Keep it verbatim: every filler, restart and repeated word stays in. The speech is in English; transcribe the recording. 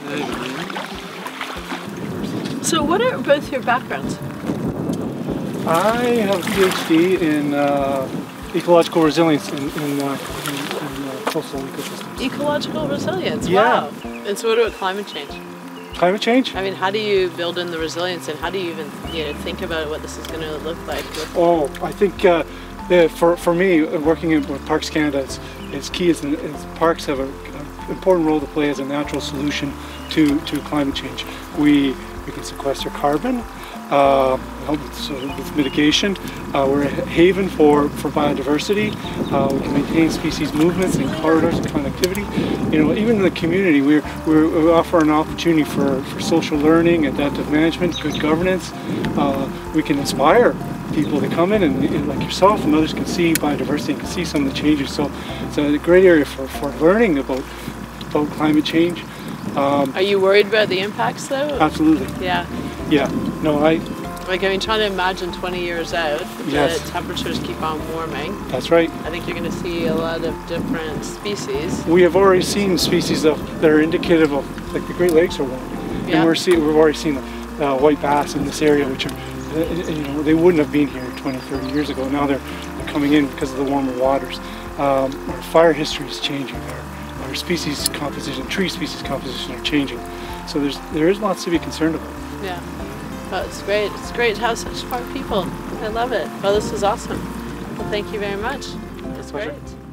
So what are both your backgrounds? I have a PhD in uh, ecological resilience in, in, uh, in, in uh, coastal ecosystems. Ecological resilience, Yeah. wow. And so what about climate change? Climate change? I mean, how do you build in the resilience, and how do you even you know, think about what this is going to look like? With Oh, I think uh, uh, for, for me, uh, working in, with Parks Canada, it's, it's key is, is parks have an important role to play as a natural solution to, to climate change. We, we can sequester carbon, uh, help with, sort of with mitigation. Uh, we're a haven for, for biodiversity. Uh, we can maintain species movements and corridors of connectivity. You know, even in the community, we're, we're, we offer an opportunity for, for social learning, adaptive management, good governance. Uh, we can inspire people to come in and, and like yourself and others can see biodiversity and can see some of the changes. So it's a great area for, for learning about, about climate change. Um, Are you worried about the impacts though? Absolutely. Yeah. Yeah. No, I. Like, I mean, trying to imagine twenty years out, Yes. the temperatures keep on warming. That's right. I think you're going to see a lot of different species. We have already seen species of, that are indicative of, like the Great Lakes are warming. Yeah. And we're see, we've already seen uh, white bass in this area, which are, uh, you know, they wouldn't have been here twenty, thirty years ago. Now they're, they're coming in because of the warmer waters. Um, our fire history is changing. Our, our species composition, tree species composition are changing. So there's, there is lots to be concerned about. Yeah. Well, it's great. It's great to have such smart people. I love it. Well, this was awesome. Well, thank you very much. It's Pleasure. great.